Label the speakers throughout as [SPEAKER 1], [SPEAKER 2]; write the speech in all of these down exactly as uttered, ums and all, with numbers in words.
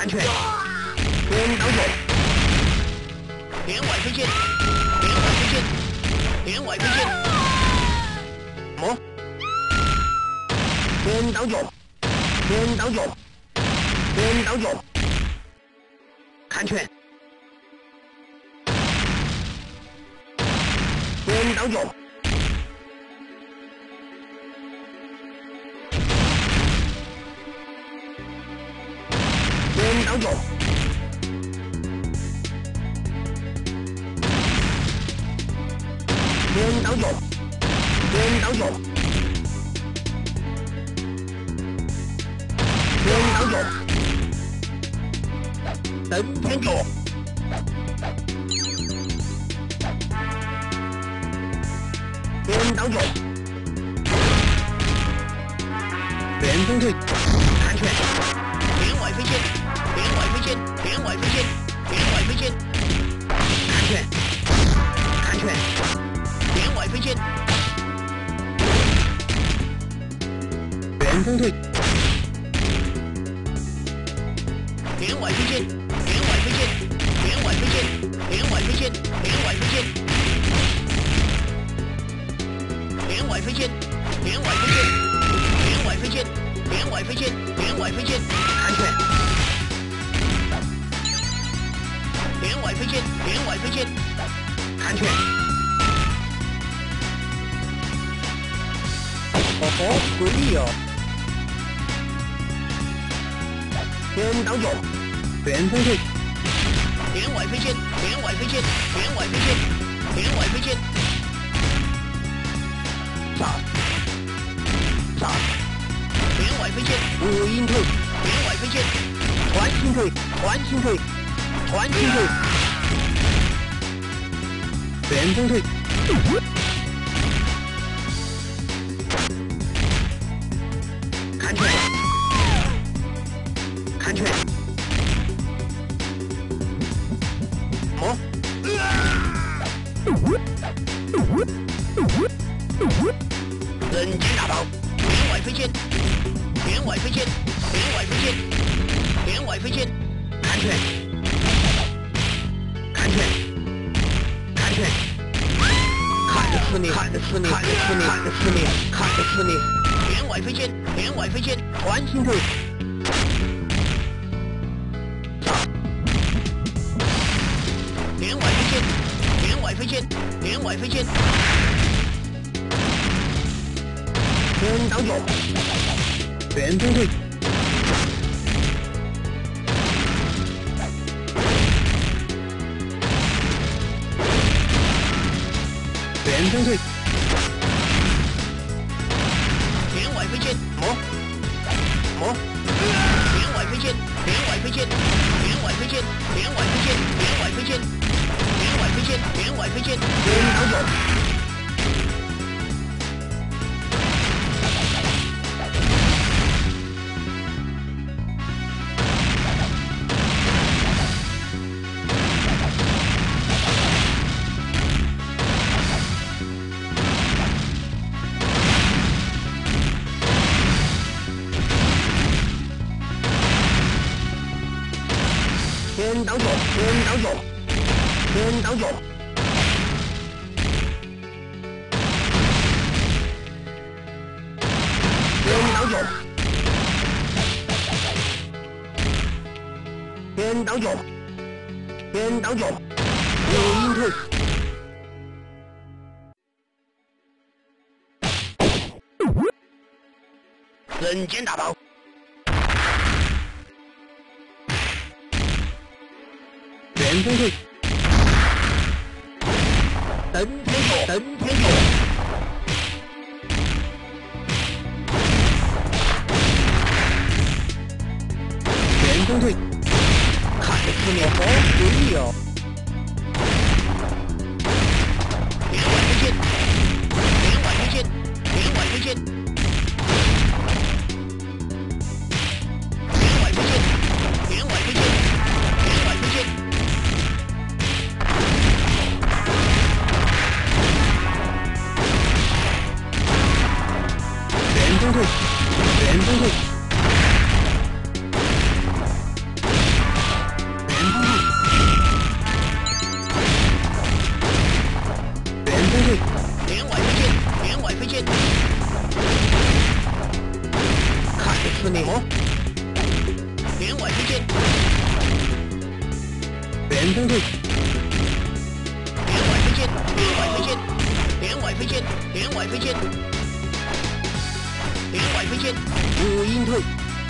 [SPEAKER 1] 看拳，镰刀脚，连外飞剑，连外飞剑，连外飞剑，摸，镰刀脚，镰刀脚，镰刀脚，看拳，镰刀脚。 镰刀脚，镰刀脚，镰刀脚，镰刀脚，登天脚，镰刀脚，旋风腿，看拳，连外飞剑。 连外飞剑，连外飞剑，连外飞剑，看拳，看拳，连外飞剑，旋风腿，连外飞剑，连外飞剑，连外飞剑，连外飞剑，连外飞剑，连外飞剑，连外飞剑，连外飞剑，连外飞剑，连外飞剑，看拳。 连外飞剑，连外飞剑，看拳。哦吼，可以哦。镰刀脚，旋风腿。连外飞剑，连外飞剑，连外飞剑，连外飞剑。杀！杀！连外飞剑，五阴腿，连外飞剑，环形腿，环形腿。 环形腿，旋风腿，看拳，看拳，摸，人间大炮，连外飞剑，连外飞剑，连外飞剑，连外飞剑，看拳。 看拳，看拳，看着死你，看着死你，看着死你，看着死你，看着死你！连外飞剑，连外飞剑，环形腿，杀！连外飞剑，连外飞剑，连外飞剑，镰刀脚，旋风腿。 旋风腿，连外飞剑，摸，摸，连外飞剑，连外飞剑，连外飞剑，连外飞剑，连外飞剑，连外飞剑，连外飞剑，镰刀脚，镰刀脚，镰刀脚，镰刀脚，镰刀脚，镰刀脚，镰刀脚，五阴腿，人间大炮。 旋风腿，登天脚，登天脚，旋风腿，看着死你，好贵哦！连外飞剑，连外飞剑，连外飞剑，连外飞剑，连外飞剑，连外飞剑。 旋风腿，旋风腿， 死你！哦，连外飞剑，
[SPEAKER 2] 远征队，
[SPEAKER 1] 连外飞剑，连外飞剑，连外飞剑，连外飞剑，连外飞剑，
[SPEAKER 2] 五鹰队，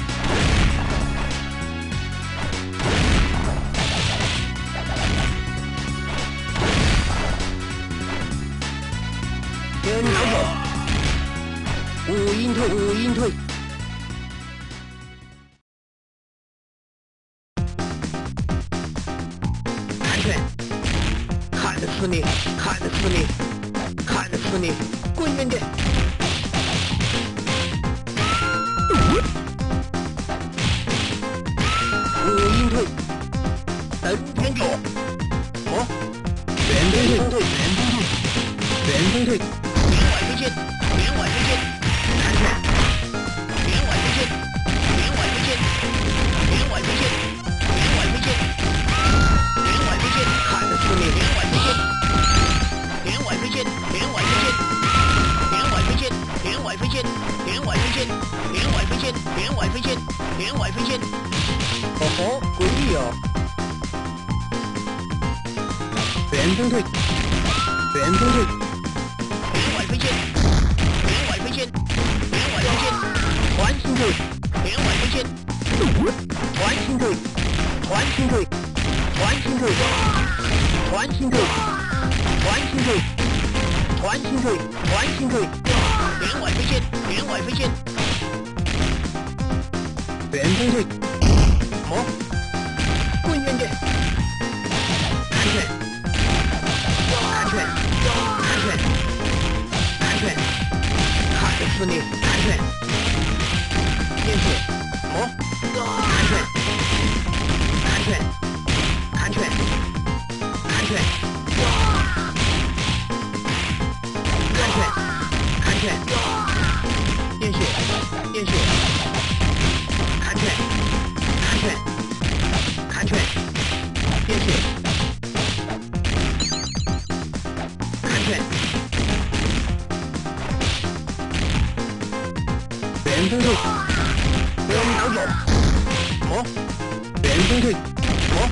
[SPEAKER 2] 先拿走，五鹰退，五鹰退。
[SPEAKER 1] 砍拳，砍得死你，砍得死你，砍得死你，滚远点！
[SPEAKER 2] 五鹰退，
[SPEAKER 1] 登天狗，
[SPEAKER 2] 哦，远征队，远征队，远征队，
[SPEAKER 1] 连外飞剑，连外飞剑，砍拳，连外飞剑，连外飞剑，连外飞剑，连外飞剑，连外飞剑，砍得死你！连外飞剑，连外飞剑，连外飞剑，连外飞剑，连外飞剑，连外飞剑，连外飞剑，连外飞剑，连外飞剑。
[SPEAKER 2] 哦吼，诡异哦！远征队，远征队，
[SPEAKER 1] 连外飞剑，连外飞剑，连外飞剑，
[SPEAKER 2] 团星队，
[SPEAKER 1] 连外飞剑，
[SPEAKER 2] 团星队，团星队，团星队，团星队，团星队，团星队，团星队，
[SPEAKER 1] 连外飞剑，连外飞剑，
[SPEAKER 2] 远征队，
[SPEAKER 1] 哦，滚远点！砍拳，砍拳，砍拳，砍拳，砍得死你！砍拳，见血！哦，砍拳，砍拳，砍拳，砍拳，砍拳，砍拳，见血！见血！砍拳，砍拳，砍拳，见血！砍拳，
[SPEAKER 2] 远征队，
[SPEAKER 1] 不要拿走！
[SPEAKER 2] 哦，远征队，
[SPEAKER 1] 哦，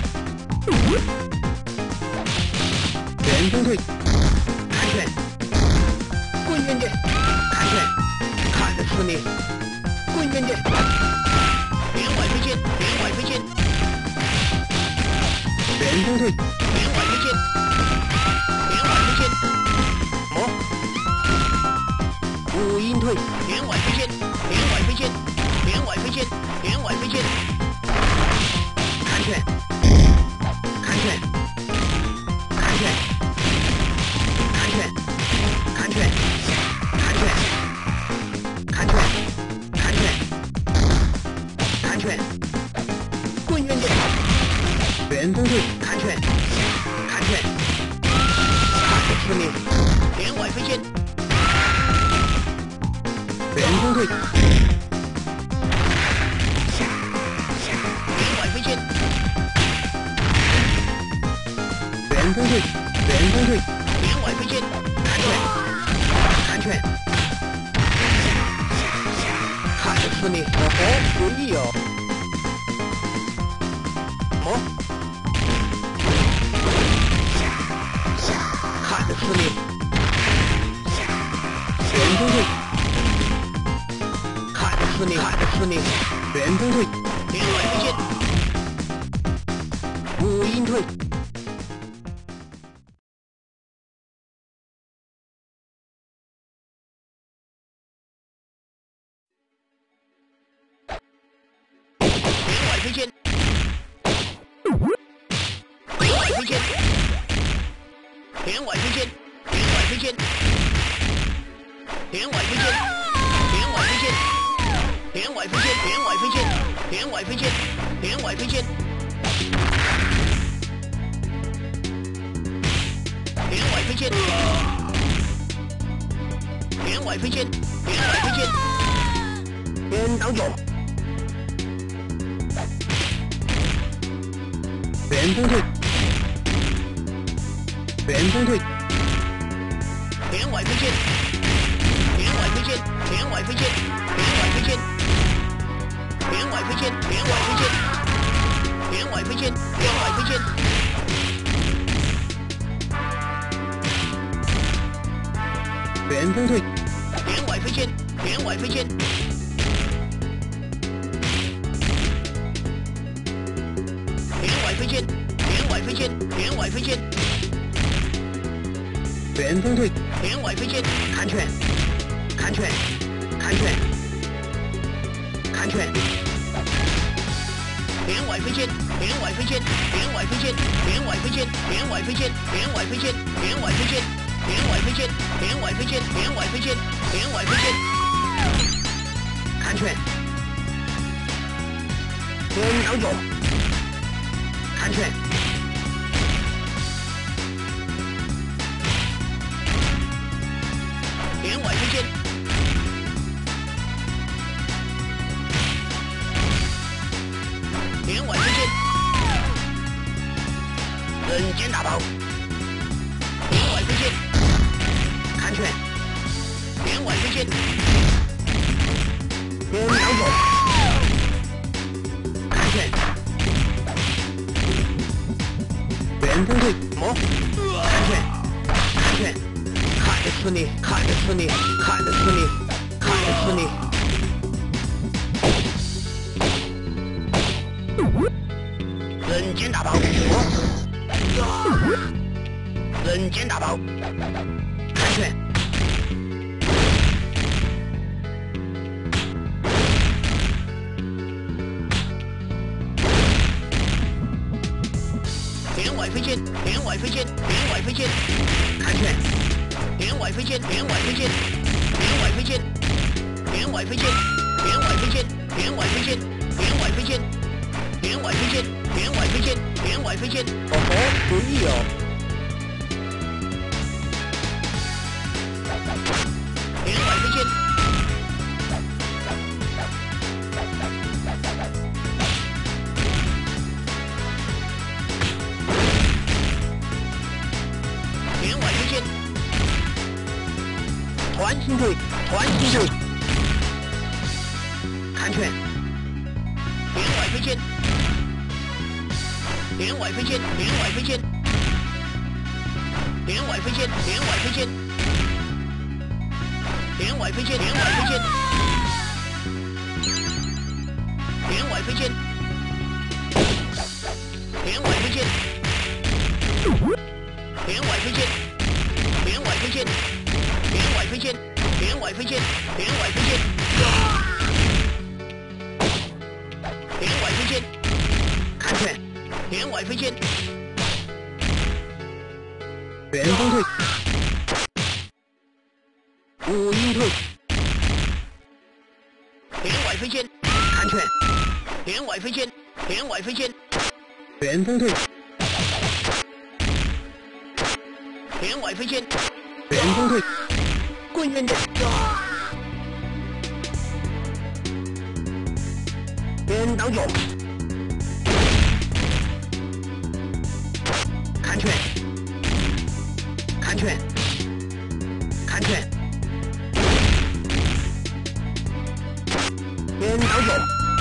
[SPEAKER 2] 远征队，
[SPEAKER 1] 砍拳，滚远点！砍拳，砍得死你！滚远点！连外飞剑，连外飞剑，
[SPEAKER 2] 远征队，
[SPEAKER 1] 连外飞剑，连外飞剑，
[SPEAKER 2] 哦，五鹰退，
[SPEAKER 1] 连外飞剑，连外飞剑，连外飞剑，连外飞剑，砍拳，砍拳，砍拳，砍拳，砍拳，砍拳，砍拳，砍拳，砍拳，滚远点！
[SPEAKER 2] 远征队，
[SPEAKER 1] 砍拳，砍拳，砍得死你！连外飞剑，
[SPEAKER 2] 远征队，
[SPEAKER 1] 连外飞剑，
[SPEAKER 2] 远征队，远征队，
[SPEAKER 1] 连外飞剑，砍拳，砍拳，砍得死你！
[SPEAKER 2] 哦吼，诡异哦！
[SPEAKER 1] 哦，砍得死你！
[SPEAKER 2] 远征队，
[SPEAKER 1] 砍得死你！砍得死你！
[SPEAKER 2] 远征队，
[SPEAKER 1] 连外飞剑，
[SPEAKER 2] 五鹰退，
[SPEAKER 1] 连外飞剑，连外飞剑，连外飞剑，连外飞剑，连外飞剑，连外飞剑，连外飞剑，连外飞剑，连外飞剑，连外飞剑，连外飞剑，连外飞剑，连外飞剑，
[SPEAKER 2] 先挡走，远征队，远征队，
[SPEAKER 1] 连外飞剑，连外飞剑，连外飞剑，连外飞剑， 飞剑，连外飞剑，连外飞剑，连外飞剑。
[SPEAKER 2] 旋风腿，
[SPEAKER 1] 连外飞剑，连外飞剑。连外飞剑，连外飞剑，连外飞剑。
[SPEAKER 2] 旋风腿，
[SPEAKER 1] 连外飞剑，
[SPEAKER 2] 看拳，看拳，看拳，看拳。
[SPEAKER 1] 连外飞剑，连外飞剑，连外飞剑，连外飞剑，连外飞剑，连外飞剑，连外飞剑，连外飞剑，连外飞剑，连外飞剑，连外飞剑。
[SPEAKER 2] 看拳，连倒脚，看拳，
[SPEAKER 1] 连外飞剑，连外飞剑，
[SPEAKER 2] 人间大炮，
[SPEAKER 1] 连外飞剑，
[SPEAKER 2] 看拳，
[SPEAKER 1] 连外飞剑，
[SPEAKER 2] 连倒脚，看拳，旋风腿，摸，看拳，看拳，看得死你，看得死你，看得死你，看得死你。人间大炮，人间大炮，看拳，
[SPEAKER 1] 连外飞剑，连外飞剑，连外飞剑，
[SPEAKER 2] 看拳，
[SPEAKER 1] 连外飞剑，连外飞剑，连外飞剑，连外飞剑，连外飞剑，连外飞剑，连外飞剑，连外飞剑，连外飞剑，连外飞剑。
[SPEAKER 2] 哦吼，可以哦。
[SPEAKER 1] 连外飞剑，连外飞剑，
[SPEAKER 2] 团心腿，团心腿，看拳，
[SPEAKER 1] 连外飞剑，连外飞剑，连外飞剑，连外飞剑，连外飞剑，连外飞剑，连外飞剑，连外飞剑，连外飞剑，连外飞剑，连外飞剑，连外飞剑，连外飞剑，连外飞剑，连外飞剑，
[SPEAKER 2] 看拳，
[SPEAKER 1] 连外飞剑，
[SPEAKER 2] 旋风腿，五阴腿，
[SPEAKER 1] 连外飞剑，
[SPEAKER 2] 看拳，
[SPEAKER 1] 连外飞剑，连外飞剑，
[SPEAKER 2] 旋风腿，
[SPEAKER 1] 连外飞剑，
[SPEAKER 2] 旋风腿，滚远点，连倒脚，看拳，看拳，看拳，连倒脚，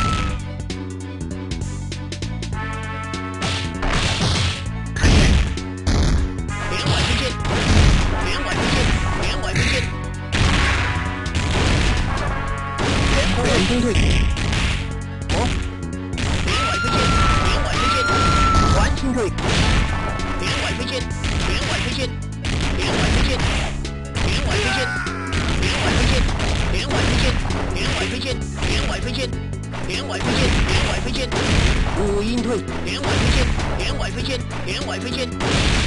[SPEAKER 2] 看拳，
[SPEAKER 1] 连外飞剑，连外飞剑，连外飞剑，
[SPEAKER 2] 旋风腿，哦，
[SPEAKER 1] 连外飞剑，连外飞剑，
[SPEAKER 2] 环形腿，
[SPEAKER 1] 连外飞剑，连外飞剑，连外飞剑，连外飞剑，连外飞剑，连外飞剑，连外飞剑，连外飞剑，连外飞剑，连外飞剑，
[SPEAKER 2] 五阴腿，
[SPEAKER 1] 连外飞剑，连外飞剑，连外飞剑，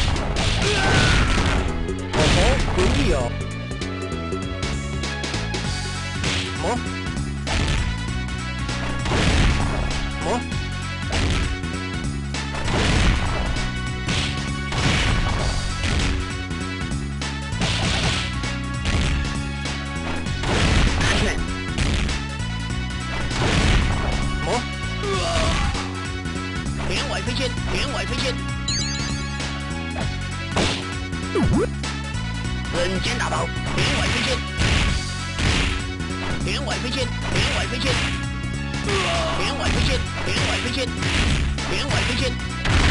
[SPEAKER 2] 哦吼，可以哦。摸，摸，看拳，摸，
[SPEAKER 1] 连外飞剑，连外飞剑，
[SPEAKER 2] 人间大炮，
[SPEAKER 1] 连外飞剑，连外飞剑，连外飞剑，连外飞连外飞剑，连外飞剑，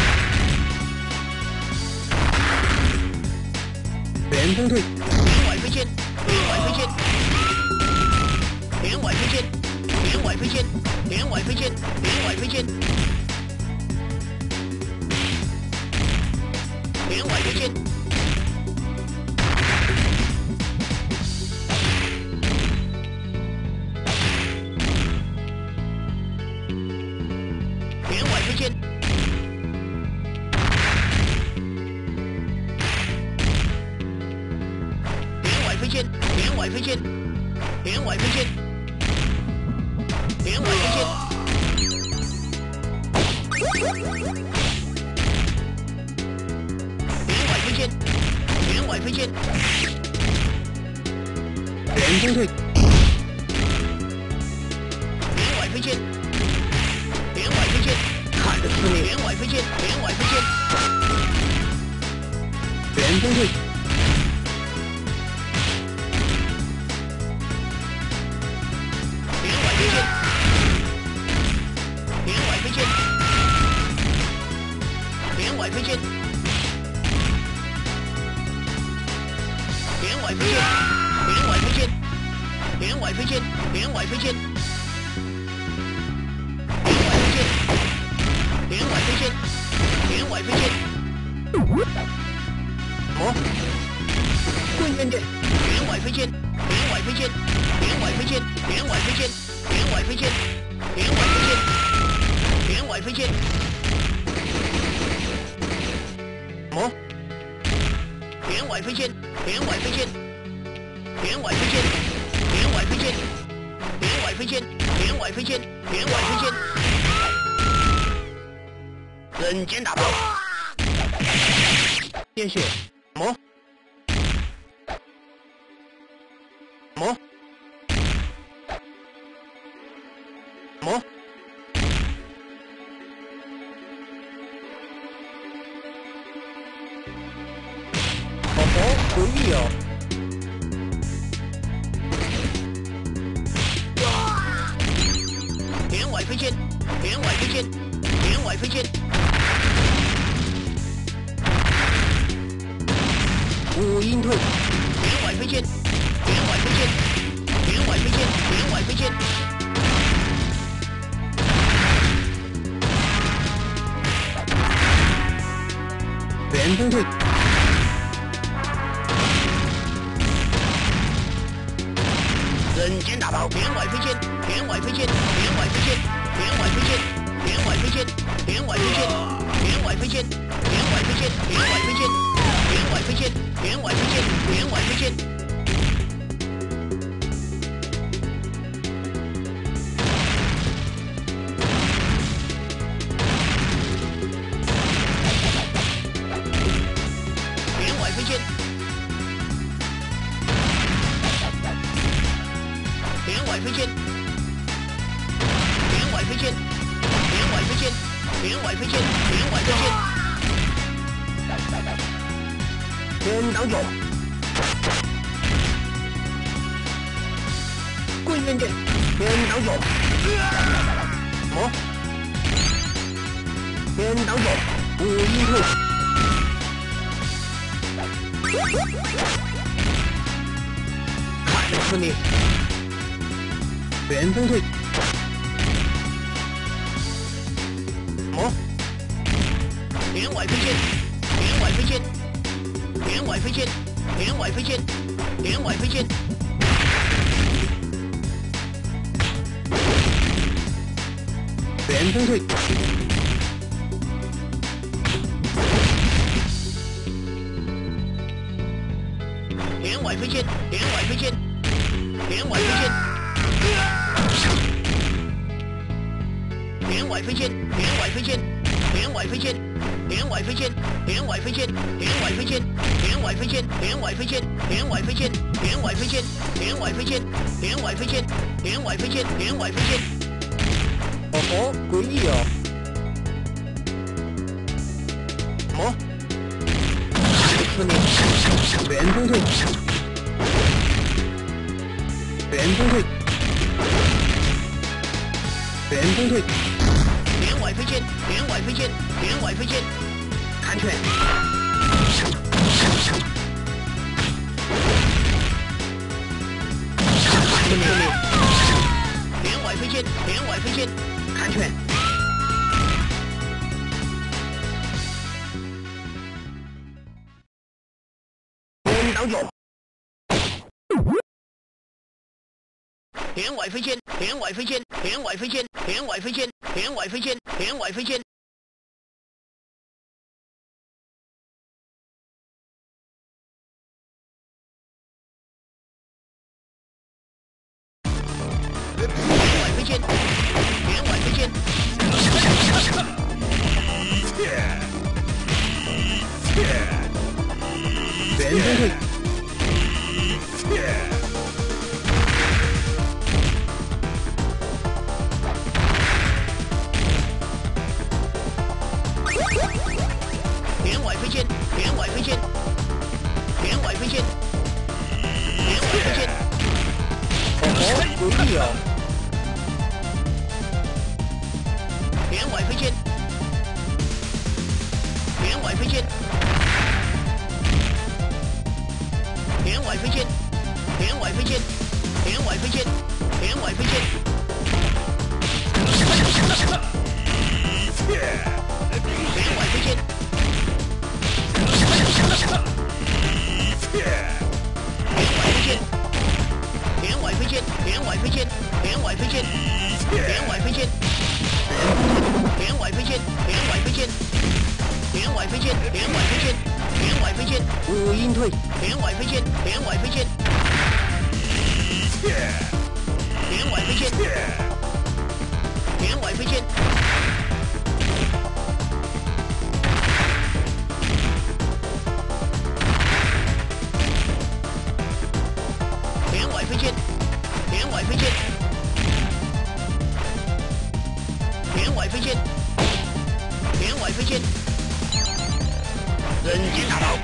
[SPEAKER 2] 连锋队，
[SPEAKER 1] 连外飞剑，连外飞剑，连外飞剑，连外飞剑，连外飞剑，连外飞剑，连外飞剑。 连外飞剑，连外飞剑，连外飞剑，连外飞剑，连外飞剑，连外飞剑，连外飞剑，
[SPEAKER 2] 连锋队，
[SPEAKER 1] 连外飞剑，连外飞剑。
[SPEAKER 2] 看着刺你，
[SPEAKER 1] 连外飞剑，连外飞剑，
[SPEAKER 2] 连锋队，
[SPEAKER 1] 连外飞剑，连外飞剑，连外飞剑，连外飞剑，连外飞剑，连外飞剑，连外飞剑，连外飞剑。 连外飞剑，
[SPEAKER 2] 哦，棍剑剑，
[SPEAKER 1] 连外飞剑，连外飞剑，连外飞剑，连外飞剑，连外飞剑，连外飞剑，连外飞剑，
[SPEAKER 2] 哦，
[SPEAKER 1] 连外飞剑，连外飞剑，连外飞剑，连外飞剑，连外飞剑，连外飞剑，连外飞剑，人间大炮，
[SPEAKER 2] 鲜血，魔，魔，魔，哦吼，诡异哦！
[SPEAKER 1] 连外飞剑，连外飞剑，连外飞剑，
[SPEAKER 2] 五阴退，
[SPEAKER 1] 连外飞剑，连外飞剑，连外飞剑，连外飞剑，
[SPEAKER 2] 连锋退，
[SPEAKER 1] 人间大炮，连外飞剑，连外飞剑，连外飞剑，连外飞剑，连外飞剑，连外飞剑，连外飞剑，连外飞剑，连外飞剑，连外飞剑，连外飞剑，连外飞剑，连外飞剑。 连外飞剑，连外飞剑，连外飞剑，连外飞剑，连外飞剑，
[SPEAKER 2] 天挡九，棍剑剑，天挡九，魔，天挡九，五阴退，看着刺你。 连锋退，魔，
[SPEAKER 1] 连外飞剑，连外飞剑，连外飞剑，连外飞剑，连外飞剑，
[SPEAKER 2] 连锋退，
[SPEAKER 1] 连外飞剑，连外飞剑，连外飞剑。 连外飞剑，连外飞剑，连外飞剑，连外飞剑，连外飞剑，连外飞剑，连外飞剑，连外飞剑，连外飞剑，连外飞剑，连外飞剑，连外飞剑，连外飞剑，连外飞剑。
[SPEAKER 2] 哦吼，诡异哦！魔，刺你，连锋退，连锋退。 旋风腿，
[SPEAKER 1] 连外飞剑，连外飞剑，连外飞剑，
[SPEAKER 2] 看拳，命令，
[SPEAKER 1] 连外飞剑，连外飞剑，
[SPEAKER 2] 看拳，镰刀脚，
[SPEAKER 1] 连外飞剑，连外飞剑，连外飞剑，连外飞剑，连外飞剑，连外飞剑，连外飞剑，连外飞剑，
[SPEAKER 2] 旋风腿，
[SPEAKER 1] 连外飞剑，连外飞剑，连外飞剑，连外飞剑，
[SPEAKER 2] 哦，诡异哦，
[SPEAKER 1] 连外飞剑，连外飞剑，连外飞剑，连外飞剑，连外飞剑，连外飞剑，连外飞剑，连外飞剑，连外飞剑，连外飞剑，连外飞剑，连外飞剑，连外飞剑，连外飞剑，连外飞剑，连外飞剑，
[SPEAKER 2] 五阴腿，
[SPEAKER 1] 连外飞剑，连外飞剑，连外飞剑，连外飞剑，连外飞剑，连外飞剑，连外飞剑，连外飞剑，
[SPEAKER 2] 人间大刀，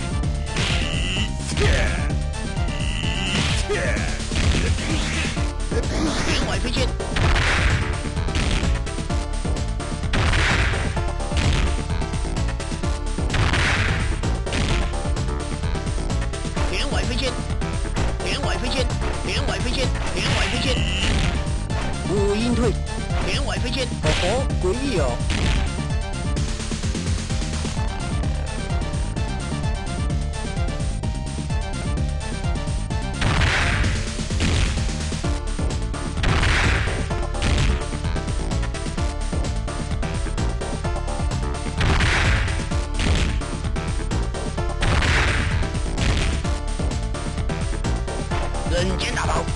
[SPEAKER 1] 连外飞剑，连外飞剑，连外飞剑，连外飞剑，连外飞剑，
[SPEAKER 2] 五阴腿，
[SPEAKER 1] 连外飞剑，
[SPEAKER 2] 哦吼，诡异哦，人间大刀，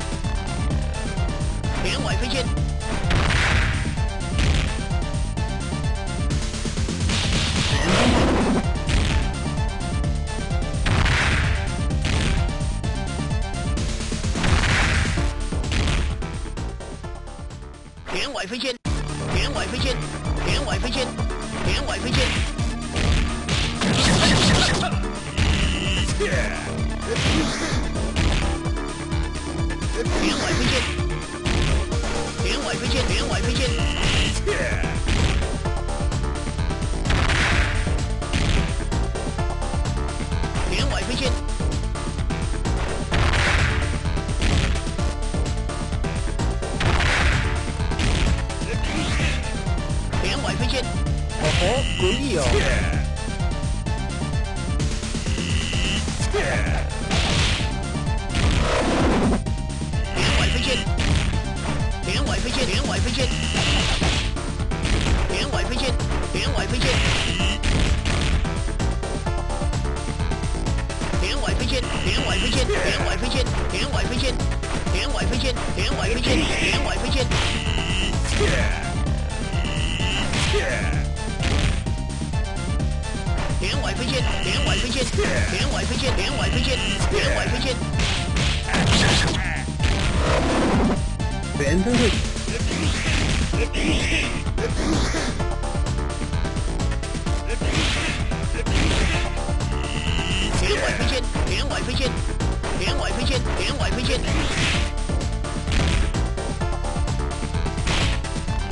[SPEAKER 1] 连外飞剑，连外飞剑，连外飞剑，连外飞剑，连外飞剑，连外飞剑，连外飞剑，连外飞剑，连外飞剑，连外飞剑，
[SPEAKER 2] 哦吼，诡异哦，
[SPEAKER 1] 连外飞剑，连外飞剑，连外飞剑，连外飞剑，连外飞剑，连外飞剑，连外飞剑，连外飞剑，连外飞剑，连外飞剑，连外飞剑，连外飞剑，连外飞剑，连外飞剑，连外飞剑，连外飞剑，连外飞剑，
[SPEAKER 2] 旋风腿，
[SPEAKER 1] 连外飞剑，连外飞剑，连外飞剑，连外飞剑，